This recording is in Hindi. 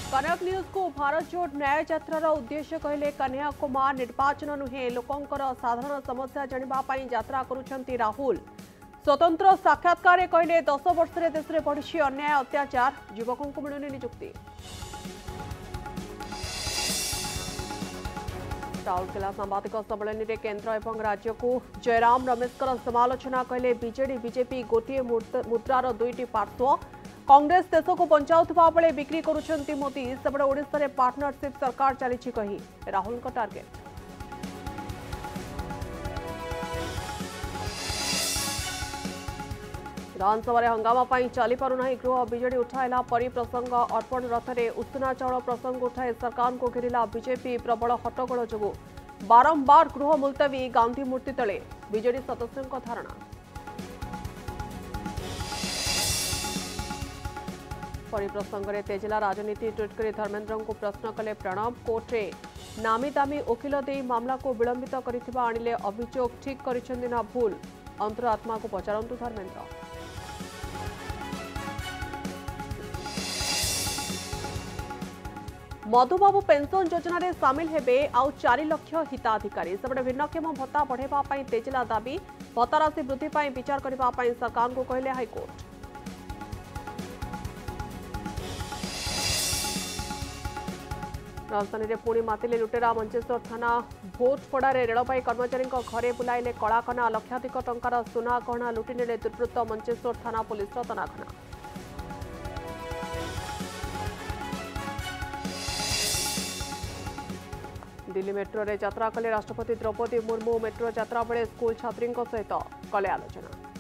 कनक न्यूज को भारत जोड़ न्याय यात्रार उद्देश्य कहले कन्हैया कुमार। निर्वाचन नुहे लोकंकर साधारण समस्या जानापी यात्रा करुछंती राहुल। स्वतंत्र साक्षात्कार कहले 10 वर्ष देश में बढ़ी अन्याय अत्याचार, युवकों को मिलुनी नियुक्ति। राउरकेला सांबादिक सम्मेलन में केन्द्र और राज्य को जयराम रमेशकर समालोचना कहले बीजेडी बीजेपी गोटे मुद्रार दुईटी पार्श्व। कांग्रेस देश को बचाऊा बेले बिक्री करुछंती मोदी। सेपटे ओडिशा रे पार्टनरशिप सरकार चली कही राहुल का टार्गेट। विधानसभा हंगामा चली पारुना गृह। बीजेडी उठाइला परिप्रसंग। अर्पण रथ में उषुना चाउल प्रसंग उठाई सरकार को घेरिला बीजेपी। प्रबल हट्टगोल जो बारंबार गृह मुलतवी। गांधी मूर्ति तले बीजेडी सदस्यों धारणा। परिप्रसंग में तेजिला राजनीति। ट्विट कर धर्मेन्द्र को प्रश्न कले प्रणब। कोर्टे नामी दामी वकिल दे मामला को विलंबित करिथिबा आनिले अभियोग ठीक करिसेंती ना भूल। अंतरात्मा को पचारंतु धर्मेन्द्र। मधुबाबू पेंशन योजना रे सामिल हेबे आउ 4 लाख हिताधिकारी। सेपटे भिन्नक्षम भत्ता बढ़ेबा पई तेजिला दाबी। भत्ता राशि वृद्धि पई विचार करबा पई सरकार को कहले हाईकोर्ट। राजधानी में पुणी मातिले लुटेरा। मंचेश्वर थाना भोटपड़ा रेलवे कर्मचारी घरे बुलाइले कलाकना। लक्षाधिक टंकार सुना गहना लुटि नेले दुर्वृत्त। मंचेश्वर थाना पुलिस तनाघना। दिल्ली मेट्रो रे यात्रा कले राष्ट्रपति द्रौपदी मुर्मू। मेट्रो यात्रा बेले स्कूल छात्री सहित कले आलोचना।